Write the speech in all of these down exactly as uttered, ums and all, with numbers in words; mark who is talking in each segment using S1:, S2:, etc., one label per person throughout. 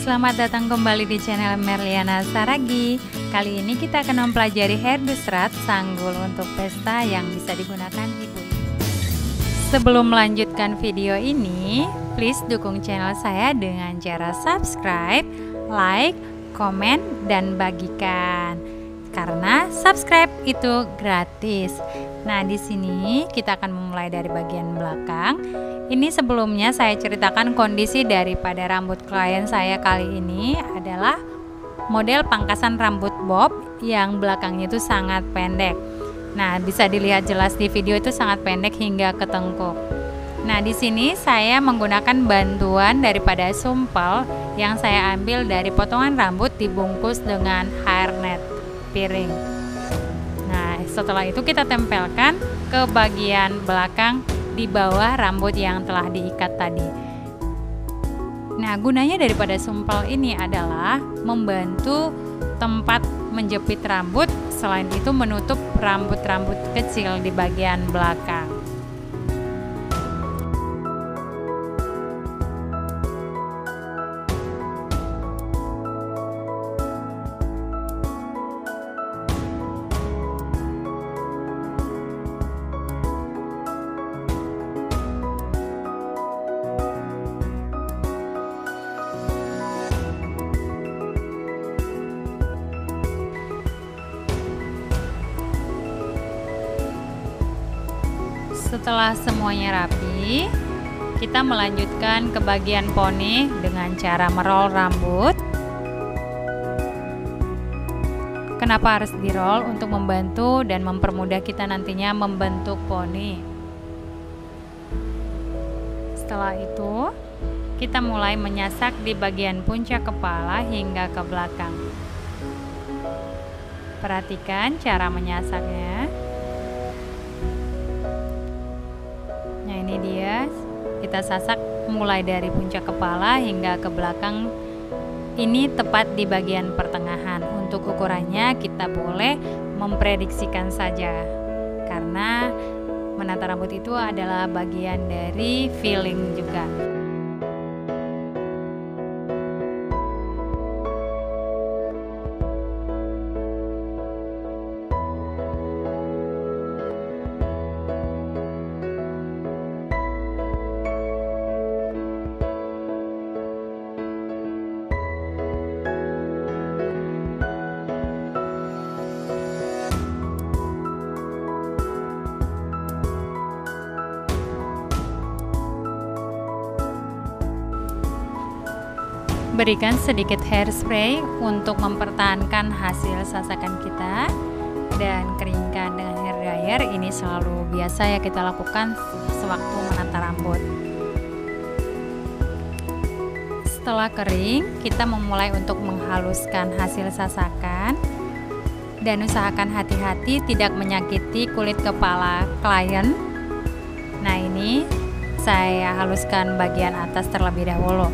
S1: Selamat datang kembali di channel Merliana Saragi. Kali ini kita akan mempelajari hair dusrat sanggul untuk pesta yang bisa digunakan ibu. Sebelum melanjutkan video ini, please dukung channel saya dengan cara subscribe, like, komen, dan bagikan. Karena subscribe itu gratis. Nah, di sini kita akan memulai dari bagian belakang. Ini sebelumnya saya ceritakan kondisi daripada rambut klien saya kali ini adalah model pangkasan rambut bob yang belakangnya itu sangat pendek. Nah, bisa dilihat jelas di video itu sangat pendek hingga ke tengkuk. Nah, di sini saya menggunakan bantuan daripada sumpel yang saya ambil dari potongan rambut dibungkus dengan hairnet piring. Nah, setelah itu kita tempelkan ke bagian belakang di bawah rambut yang telah diikat tadi. Nah, gunanya daripada sumpel ini adalah membantu tempat menjepit rambut, selain itu menutup rambut-rambut kecil di bagian belakang. Setelah semuanya rapi, kita melanjutkan ke bagian poni dengan cara meroll rambut. Kenapa harus di-roll? Untuk membantu dan mempermudah kita nantinya membentuk poni. Setelah itu, kita mulai menyasak di bagian puncak kepala hingga ke belakang. Perhatikan cara menyasaknya. Nah, ini dia, kita sasak mulai dari puncak kepala hingga ke belakang. Ini tepat di bagian pertengahan. Untuk ukurannya kita boleh memprediksikan saja, karena menata rambut itu adalah bagian dari feeling juga. Berikan sedikit hairspray untuk mempertahankan hasil sasakan kita, dan keringkan dengan hair dryer. Ini selalu biasa ya kita lakukan sewaktu menata rambut. Setelah kering, kita memulai untuk menghaluskan hasil sasakan, dan usahakan hati-hati tidak menyakiti kulit kepala klien. Nah, ini saya haluskan bagian atas terlebih dahulu.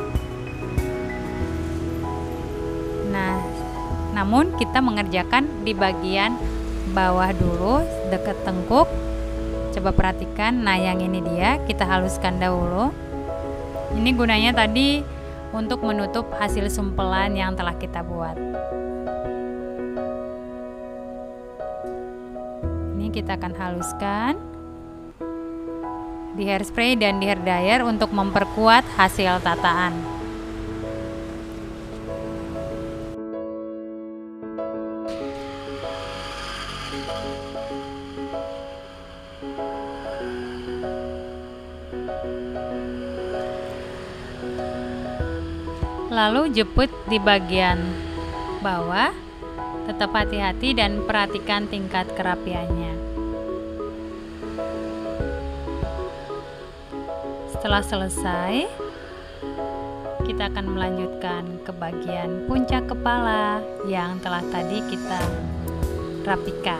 S1: Nah, namun kita mengerjakan di bagian bawah dulu, dekat tengkuk. Coba perhatikan, nah yang ini dia, kita haluskan dahulu. Ini gunanya tadi untuk menutup hasil sumpelan yang telah kita buat. Ini kita akan haluskan di hairspray dan di hair dryer untuk memperkuat hasil tataan. Lalu jepit di bagian bawah, tetap hati-hati dan perhatikan tingkat kerapiannya. Setelah selesai, kita akan melanjutkan ke bagian puncak kepala yang telah tadi kita rapikan.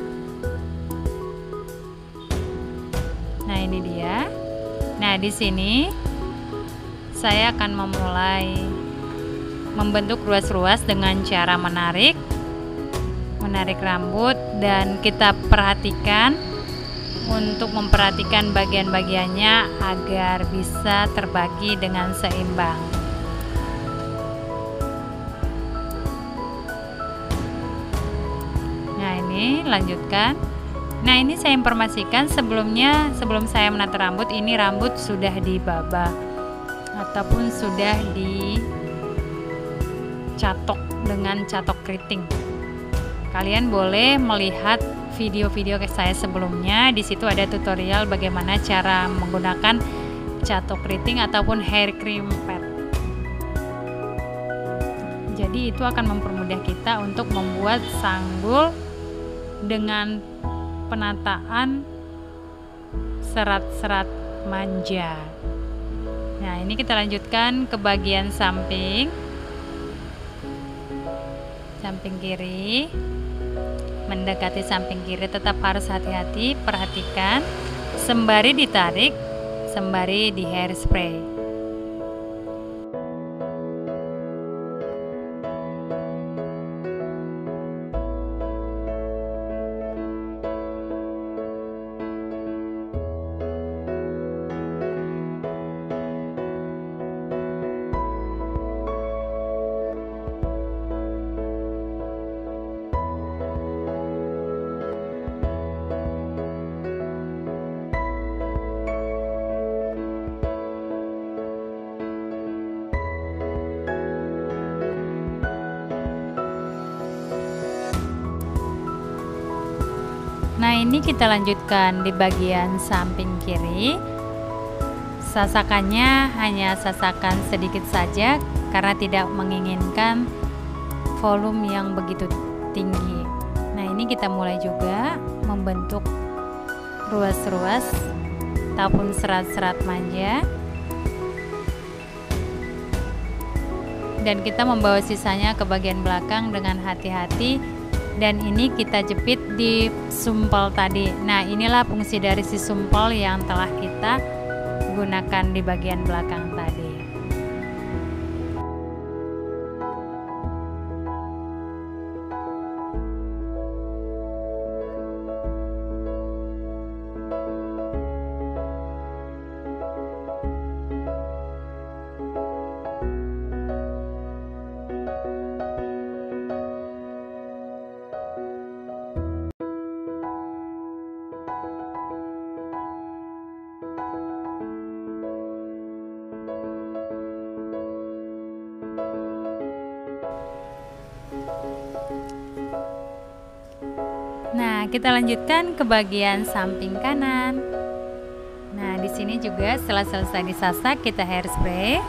S1: Nah, ini dia. Nah, di sini saya akan memulai membentuk ruas-ruas dengan cara menarik menarik rambut, dan kita perhatikan untuk memperhatikan bagian-bagiannya agar bisa terbagi dengan seimbang. lanjutkan. Nah, ini saya informasikan sebelumnya, sebelum saya menata rambut, ini rambut sudah dibabah ataupun sudah dicatok dengan catok keriting. Kalian boleh melihat video-video saya sebelumnya. Di situ ada tutorial bagaimana cara menggunakan catok keriting ataupun hair cream pad. Jadi itu akan mempermudah kita untuk membuat sanggul dengan penataan serat-serat manja. Nah, ini kita lanjutkan ke bagian samping. Samping kiri. Mendekati samping kiri tetap harus hati-hati, perhatikan sembari ditarik, sembari di hairspray. Nah, ini kita lanjutkan di bagian samping kiri. Sasakannya hanya sasakan sedikit saja karena tidak menginginkan volume yang begitu tinggi. Nah, ini kita mulai juga membentuk ruas-ruas ataupun serat-serat manja. Dan kita membawa sisanya ke bagian belakang dengan hati-hati. Dan ini kita jepit di sumpel tadi. Nah, inilah fungsi dari si sumpel yang telah kita gunakan di bagian belakang tadi. Nah, kita lanjutkan ke bagian samping kanan. Nah, di sini juga setelah selesai disasak, kita hairspray.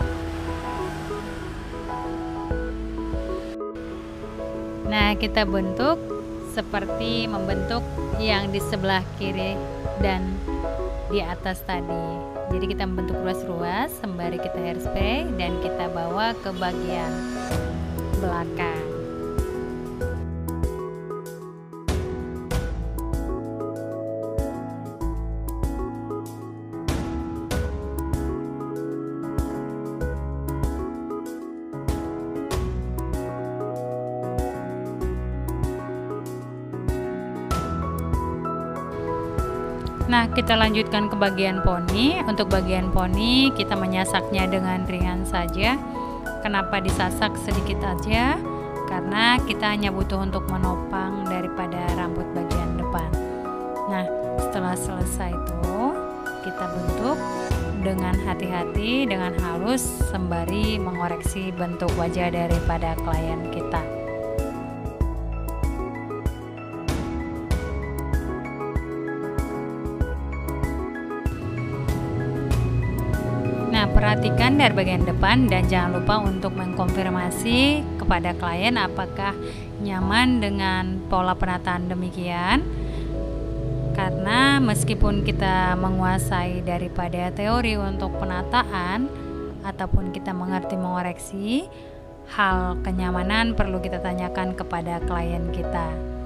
S1: Nah, kita bentuk seperti membentuk yang di sebelah kiri dan di atas tadi. Jadi kita membentuk ruas-ruas sembari kita hairspray dan kita bawa ke bagian belakang. Nah, kita lanjutkan ke bagian poni. Untuk bagian poni, kita menyasaknya dengan ringan saja. Kenapa disasak sedikit aja? Karena kita hanya butuh untuk menopang daripada rambut bagian depan. Nah, setelah selesai itu, kita bentuk dengan hati-hati, dengan halus, sembari mengoreksi bentuk wajah daripada klien kita. Nah, perhatikan dari bagian depan dan jangan lupa untuk mengkonfirmasi kepada klien apakah nyaman dengan pola penataan demikian. Karena meskipun kita menguasai daripada teori untuk penataan ataupun kita mengerti mengoreksi, hal kenyamanan perlu kita tanyakan kepada klien kita.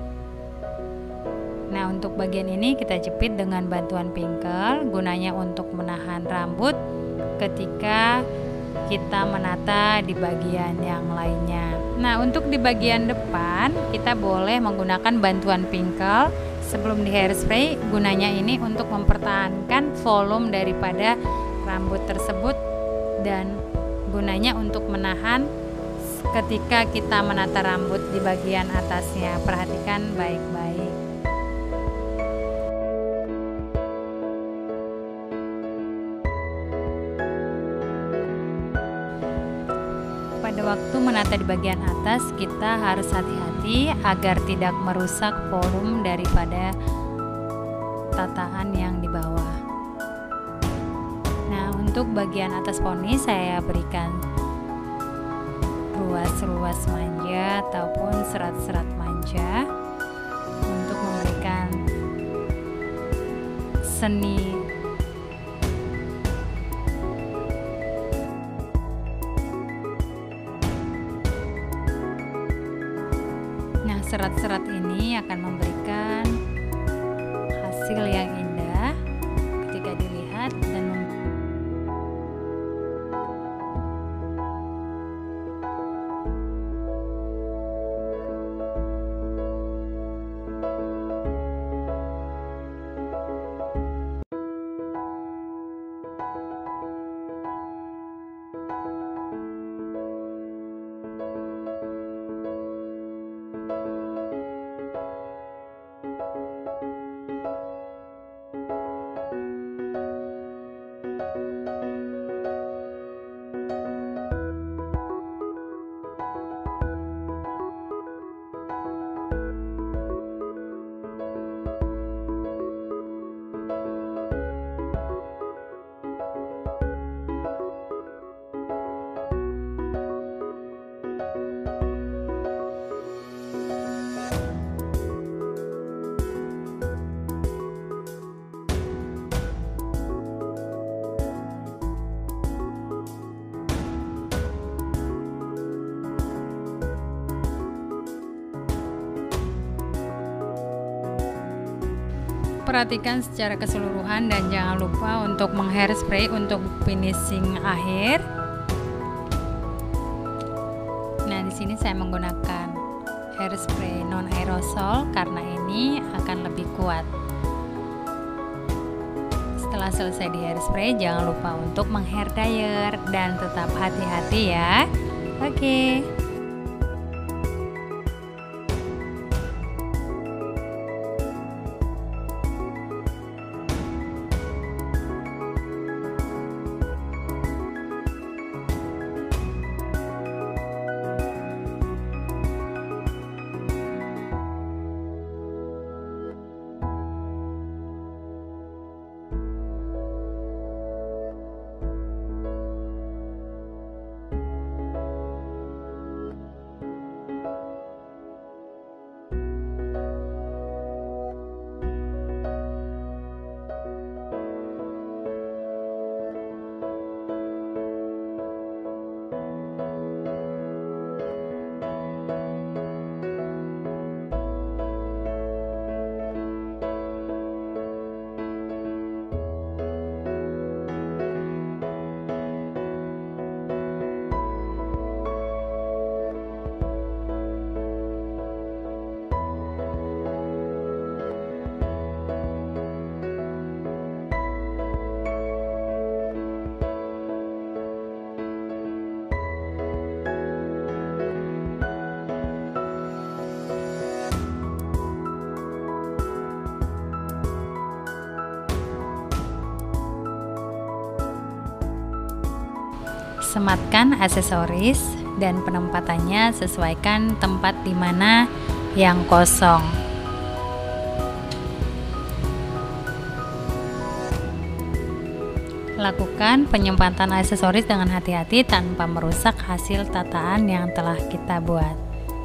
S1: Nah, untuk bagian ini kita jepit dengan bantuan pinkel, gunanya untuk menahan rambut ketika kita menata di bagian yang lainnya. Nah, untuk di bagian depan kita boleh menggunakan bantuan pinkel sebelum di hairspray. Gunanya ini untuk mempertahankan volume daripada rambut tersebut dan gunanya untuk menahan ketika kita menata rambut di bagian atasnya. Perhatikan baik-baik. Pada waktu menata di bagian atas, kita harus hati-hati agar tidak merusak volume daripada tataan yang di bawah. Nah, untuk bagian atas poni saya berikan ruas-ruas manja ataupun serat-serat manja untuk memberikan seni serat-serat ini akan memberikan hasil yang indah ketika dilihat dan perhatikan secara keseluruhan dan jangan lupa untuk menghairspray untuk finishing akhir. Nah, di sini saya menggunakan hairspray non aerosol karena ini akan lebih kuat. Setelah selesai di hairspray, jangan lupa untuk menghair dryer dan tetap hati-hati ya. Oke. Sematkan aksesoris dan penempatannya, sesuaikan tempat di mana yang kosong. Lakukan penyempatan aksesoris dengan hati-hati tanpa merusak hasil tataan yang telah kita buat.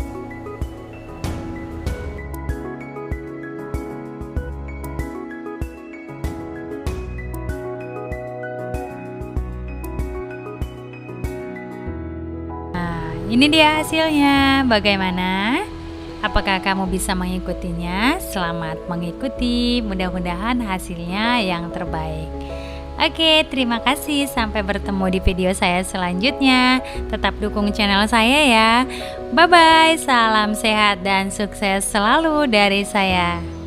S1: Ini dia hasilnya, bagaimana? Apakah kamu bisa mengikutinya? Selamat mengikuti, mudah-mudahan hasilnya yang terbaik. Oke, terima kasih, sampai bertemu di video saya selanjutnya. Tetap dukung channel saya ya. Bye-bye, salam sehat dan sukses selalu dari saya.